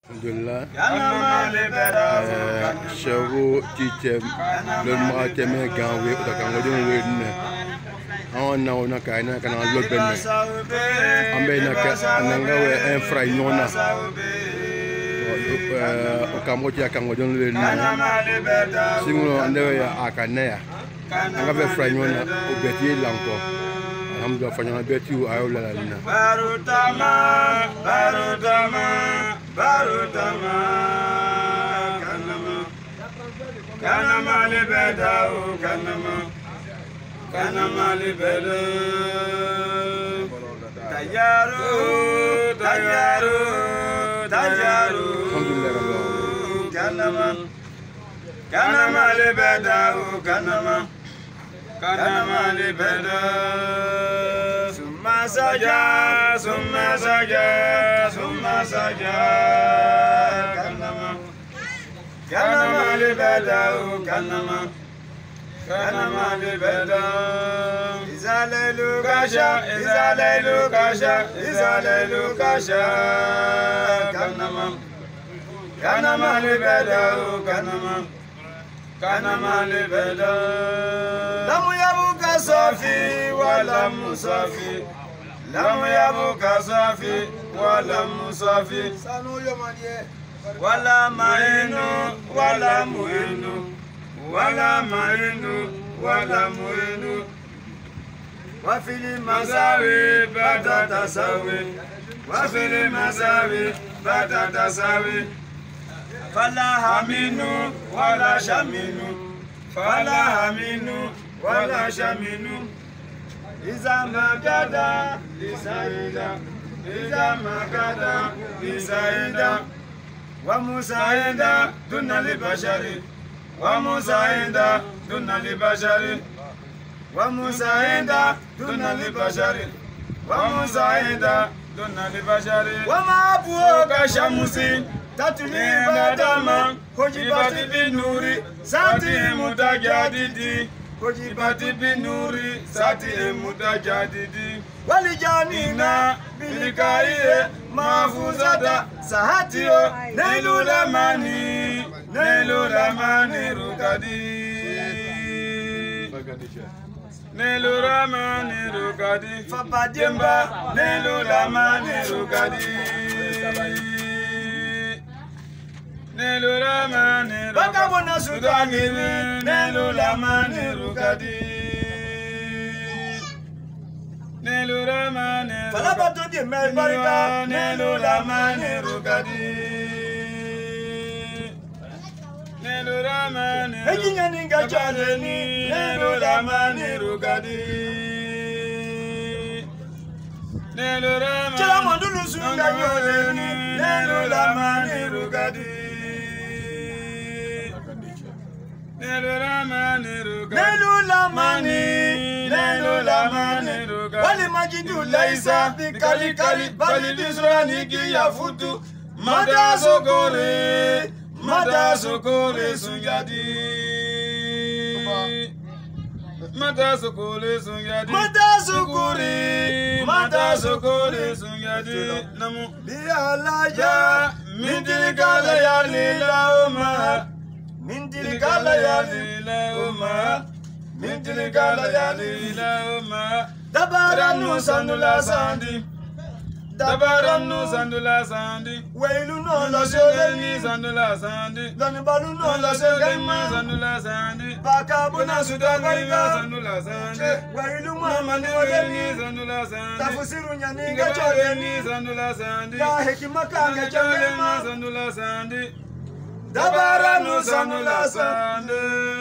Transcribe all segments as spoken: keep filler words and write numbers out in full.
Alhamdulillah. Chevo Tichem, le Marateme Ganwe, the Cambodian Win. On now, Nakana can I look at Ambenaka and Fry Nona. Okamoja Cambodian Win. Single under Akanea. I have a Fry Nona, Betty Lanko. I'm going to bet you I will let you. Barutama, Barutama, Barutama, Kanama, Kanama libeda, Kanama, Kanama libeda, Tayaru, Tayaru, Tayaru, Kanama, Kanama libeda, Kanama. Kanama libeda, summa saja, summa saja, summa saja. Kanama, Kanama libeda, Kanama, Kanama libeda. Izalelu kasha, Izalelu kasha, Izalelu kasha. Kanama, Kanama libeda, Kanama. Kanama libeda, lamu yabuka safi, wala musafi, lamu yabuka safi, wala musafi, sanu yomanie, wala mainu, wala muinu, wala mainu, wala muinu, wafili masawi, batata sawi, wafili masawi, batata sawi. Fala haminu wala shaminu, fala haminu wala shaminu. Iza magada isaida, iza magada isaida. Wa musaida duna libashari, wa musaida duna libashari, wa musaida duna libashari, wa musaida duna libashari. Wa mabuo kashamusi. Tatuli badama, hojibati binuri, sati mutajadidi, hojibati binuri, sati mutajadidi. Walijanina, bilikaiye, mafuzata, sahatio, neilu lamani, neilu lamani rukadi. Neilu lamani rukadi, fapadimba, neilu lamani rukadi. Nelu lama ne baka bona sudani nelu lama ne rukadi nelu lama ne fala bato di mer barika nelu lama ne rukadi nelu lama ne ejinya ninga chale ni nelu lama ne rukadi nelu lama chala mandulu sunga yole ni nelu lama ne rukadi Nelu lamani rukadi, Nelu lamani, Nelu lamani rukadi. Wali majidu laisa, bikali kali, bali disrani ki ya futu. Mada sokore, mada sokore sunyadi. Mada sokore sunyadi. Mada sokore, mada sokore sunyadi. Namu bialaja, mindili kala ya lila oma. Mintili kala ya lila uma, mintili kala ya lila uma. Dabaram sandula sandi, dabaram sandula sandi. Weilu no la sogeni sandula sandi, danibalu no la sogeni sandula sandi. Bakabuna sudani sandula sandi. Weilu mama ni sogeni sandula sandi. Tafusiru nyani ngachoni sandula sandi. Ya hekima kanga chama sandula sandi. Dabara no sanula sande.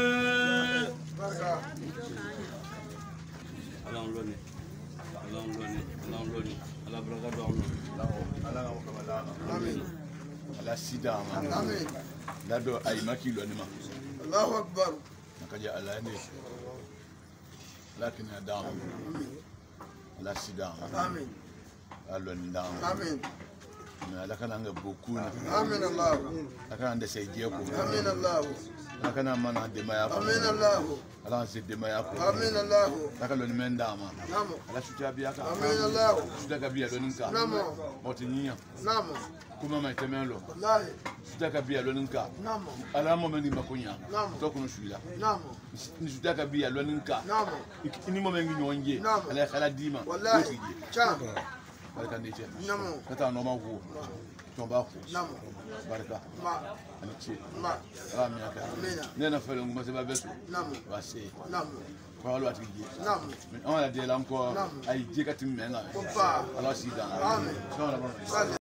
Alam loni, alam loni, alam loni, alam beragam alam, alam alam alam, alam sida amin. Lado aimaki loni ma. Allahu Akbar. Nakaja alani. Lakin adam. Alam sida amin. Alon dam. Amin. ala kana nga bokuna amin Allah ala kana de seydiya ko amin Allah ala kana mana de maya ko amin Allah ala se de maya ko amin Allah ala kana ni mendama namo ala shuta biya ka amin Allah shuta ka biya loninka namo motinya namo kuma mai temelo wallahi shuta ka biya loninka namo ala mo meni makunya namo to kuno shuila namo ni shuta ka biya loninka namo ni mo mengi nyonje Namo. ala khala dima wallahi cha barka ne ce namo kata no ma ko to ba ko namo barka ma ani ce ma rami aka amina ne na fere ngoma se ba beso namo ba se namo ko alu ati je namo on la de la encore Namo. ay je ka tim menga Opa. ala si dan Amen. so na ba